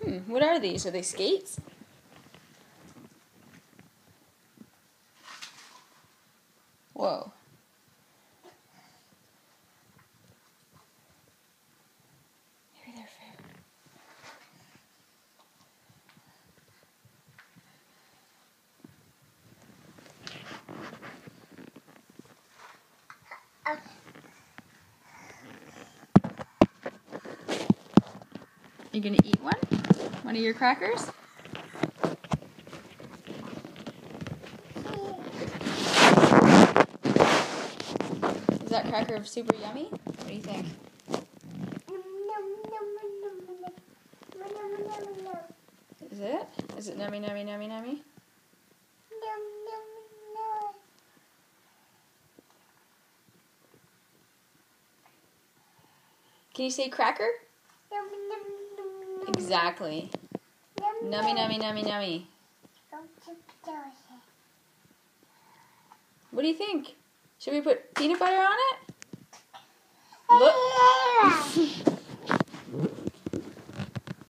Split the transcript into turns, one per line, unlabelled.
What are these? Are they skates? Whoa. Maybe they're fair. You gonna eat one? One of your crackers? Is that cracker super yummy? What do you think? Is it? Is it nummy, nummy, nummy, nummy? Can you say cracker? Exactly. Nummy, nummy, nummy, nummy. What do you think? Should we put peanut butter on it? Look.